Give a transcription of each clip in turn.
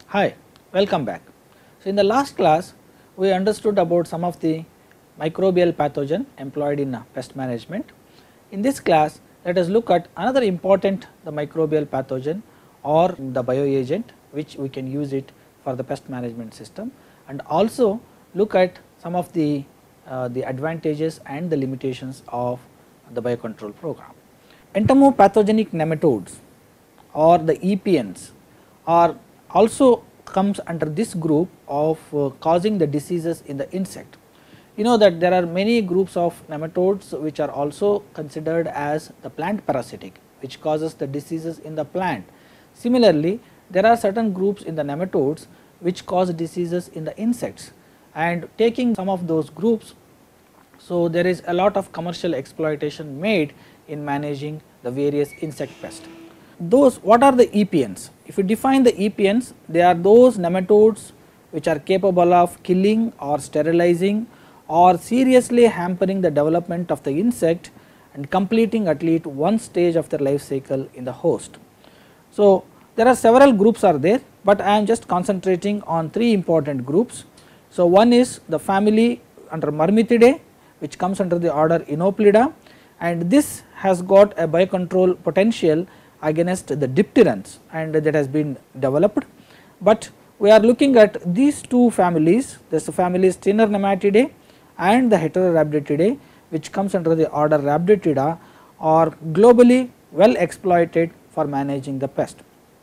Hi, welcome back. So, in the last class we understood about some of the microbial pathogen employed in pest management. In this class let us look at another important the microbial pathogen or the bioagent which we can use it for the pest management system, and also look at some of the advantages and the limitations of the biocontrol program. Entomopathogenic nematodes or the EPNs are also comes under this group of causing the diseases in the insect. You know that there are many groups of nematodes which are also considered as the plant parasitic, which causes the diseases in the plant. Similarly, there are certain groups in the nematodes which cause diseases in the insects, and taking some of those groups, so there is a lot of commercial exploitation made in managing the various insect pests. Those, what are the EPNs? If you define the EPNs, they are those nematodes which are capable of killing or sterilizing or seriously hampering the development of the insect and completing at least one stage of their life cycle in the host. So, there are several groups are there, but I am just concentrating on three important groups. So, one is the family under Myrmecidae, which comes under the order Inoplida, and this has got a biocontrol potential against the dipterans, and that has been developed. But we are looking at these two families, this family is Steiner Nematidae and the Heterorhabditidae, which comes under the order Rhabditida, are globally well exploited for managing the pest.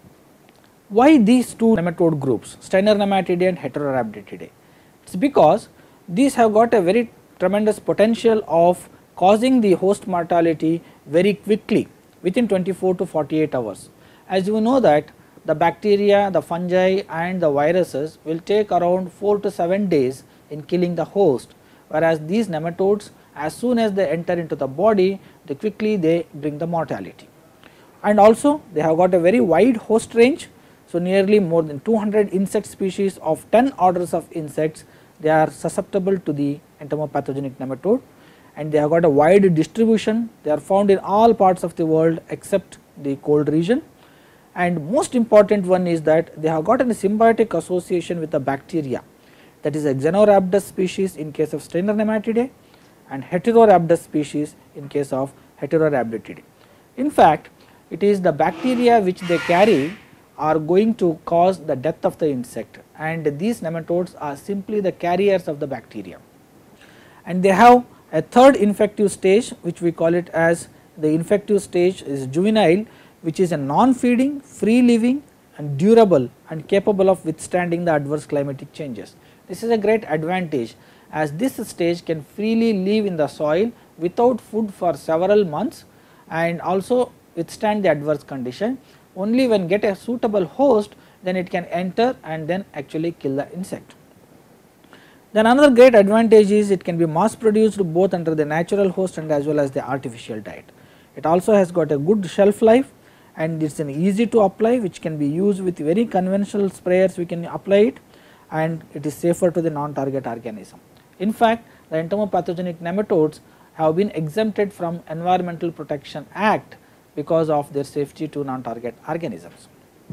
Why these two nematode groups, Steiner Nematidae and Heterorhabditidae? It is because these have got a very tremendous potential of causing the host mortality very quickly within 24 to 48 hours. As you know that the bacteria, the fungi and the viruses will take around 4 to 7 days in killing the host, whereas these nematodes, as soon as they enter into the body, they quickly they bring the mortality. And also they have got a very wide host range, so nearly more than 200 insect species of 10 orders of insects, they are susceptible to the entomopathogenic nematode, and they have got a wide distribution. They are found in all parts of the world except the cold region, and most important one is that they have got a symbiotic association with the bacteria, that is a Xenorhabdus species in case of Steiner Nematidae and Heterorhabdus species in case of Heterorhabditidae. In fact, it is the bacteria which they carry are going to cause the death of the insect, and these nematodes are simply the carriers of the bacteria. And they have a third infective stage, which we call it as the infective stage is juvenile, which is a non-feeding, free living and durable and capable of withstanding the adverse climatic changes. This is a great advantage, as this stage can freely live in the soil without food for several months and also withstand the adverse condition. Only when get a suitable host, then it can enter and then actually kill the insect. Then another great advantage is it can be mass produced both under the natural host and as well as the artificial diet. It also has got a good shelf life, and it is an easy to apply, which can be used with very conventional sprayers. We can apply it, and it is safer to the non-target organism. In fact, the entomopathogenic nematodes have been exempted from Environmental Protection Act because of their safety to non-target organisms.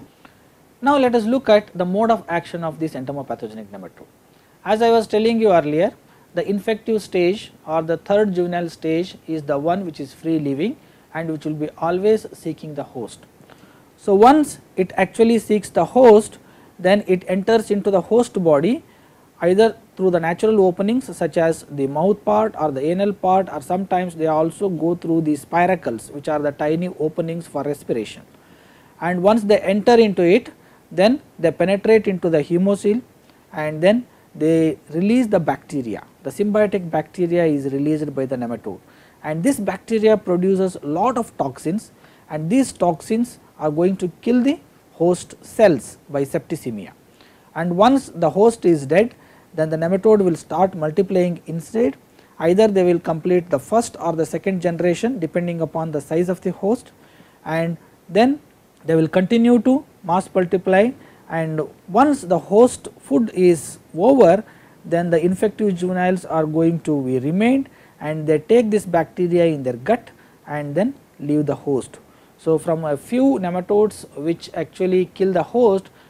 Now let us look at the mode of action of this entomopathogenic nematode. As I was telling you earlier, the infective stage or the third juvenile stage is the one which is free living and which will be always seeking the host. So once it actually seeks the host, then it enters into the host body either through the natural openings such as the mouth part or the anal part, or sometimes they also go through the spiracles, which are the tiny openings for respiration. And once they enter into it, then they penetrate into the hemocoel, and then they release the bacteria. The symbiotic bacteria is released by the nematode, and this bacteria produces a lot of toxins, and these toxins are going to kill the host cells by septicemia. And once the host is dead, then the nematode will start multiplying inside. Either they will complete the first or the second generation depending upon the size of the host, and then they will continue to mass multiply, and once the host food is over, then the infective juveniles are going to be remained, and they take this bacteria in their gut and then leave the host. So from a few nematodes which actually kill the host,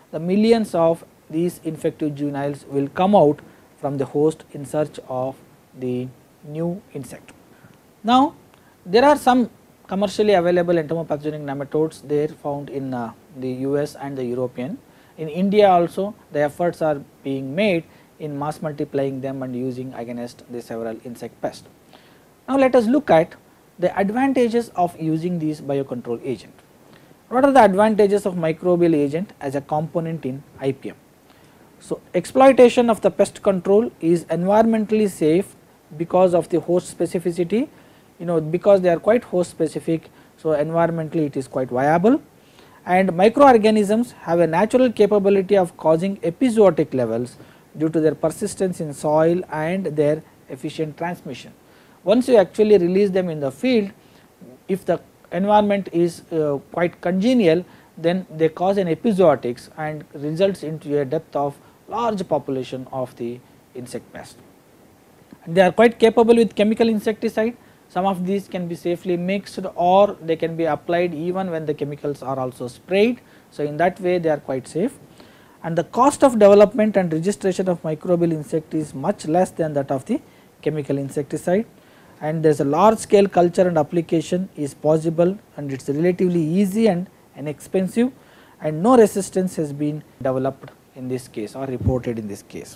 the millions of these infective juveniles will come out from the host in search of the new insect. Now, there are some commercially available entomopathogenic nematodes there found in the US and the European. In India also the efforts are being made in mass multiplying them and using against the several insect pests. Now, let us look at the advantages of using these biocontrol agent. What are the advantages of microbial agent as a component in IPM? So, exploitation of the pest control is environmentally safe because of the host specificity, because they are quite host specific. So, environmentally it is quite viable, and microorganisms have a natural capability of causing epizootic levels due to their persistence in soil and their efficient transmission. Once you actually release them in the field, if the environment is quite congenial, then they cause an epizootics and results into a death of large population of the insect pest. And they are quite capable with chemical insecticide. Some of these can be safely mixed or they can be applied even when the chemicals are also sprayed. So, in that way they are quite safe, and the cost of development and registration of microbial insect is much less than that of the chemical insecticide, and there is a large scale culture and application is possible, and it is relatively easy and inexpensive, and no resistance has been developed in this case or reported in this case.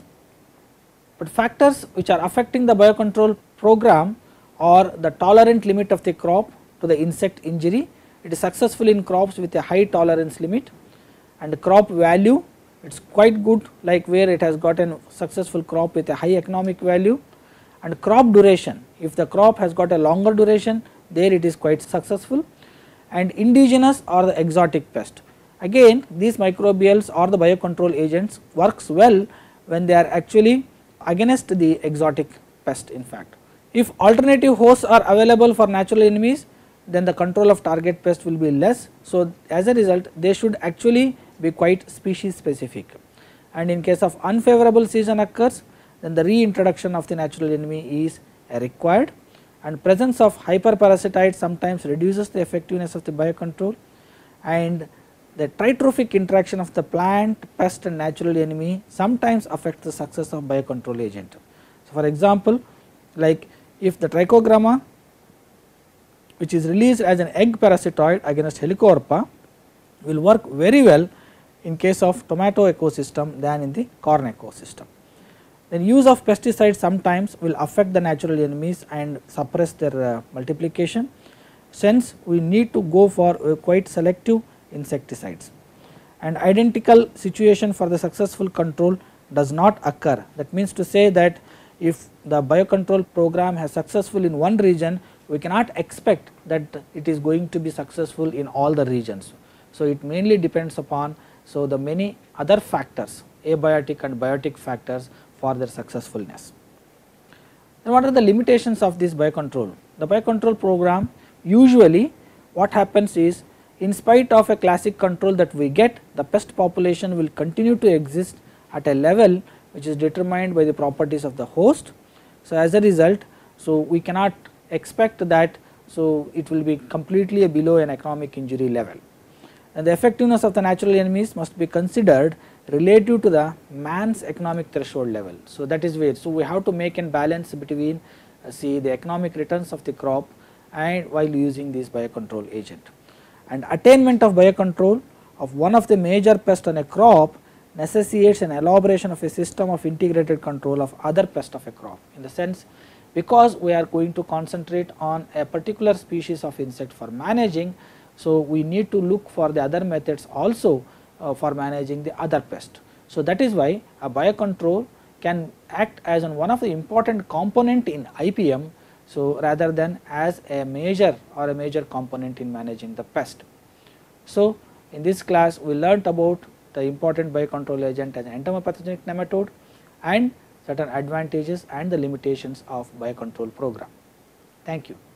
But factors which are affecting the biocontrol program or the tolerant limit of the crop to the insect injury. It is successful in crops with a high tolerance limit, and the crop value, it is quite good, like where it has got a successful crop with a high economic value, and crop duration, if the crop has got a longer duration, there it is quite successful, and indigenous or the exotic pest. Again, these microbials or the biocontrol agents works well when they are actually against the exotic pest in fact. If alternative hosts are available for natural enemies, then the control of target pest will be less. So, as a result they should actually be quite species specific, and in case of unfavorable season occurs, then the reintroduction of the natural enemy is required, and presence of hyperparasitites sometimes reduces the effectiveness of the biocontrol, and the tritrophic interaction of the plant, pest and natural enemy sometimes affects the success of biocontrol agent. So, for example, like if the trichogramma, which is released as an egg parasitoid against Helicoverpa, will work very well in case of tomato ecosystem than in the corn ecosystem. Then use of pesticides sometimes will affect the natural enemies and suppress their multiplication. Since we need to go for quite selective insecticides, and identical situation for the successful control does not occur. That means to say that if the biocontrol program has successful in one region, we cannot expect that it is going to be successful in all the regions. So, it mainly depends upon the many other factors, abiotic and biotic factors for their successfulness. Then what are the limitations of this biocontrol? The biocontrol program, usually what happens is, in spite of a classic control that we get, the pest population will continue to exist at a level which is determined by the properties of the host. So, as a result, we cannot expect that it will be completely below an economic injury level, and the effectiveness of the natural enemies must be considered relative to the man's economic threshold level. So, that is where we have to make a balance between the economic returns of the crop and while using this biocontrol agent. And attainment of biocontrol of one of the major pests on a crop necessitates an elaboration of a system of integrated control of other pests of a crop, in the sense, because we are going to concentrate on a particular species of insect for managing. So, we need to look for the other methods also for managing the other pest. So, that is why a biocontrol can act as one of the important component in IPM, rather than as a major component in managing the pest. So, in this class we learnt about the important biocontrol agent as an entomopathogenic nematode and certain advantages and the limitations of biocontrol program. Thank you.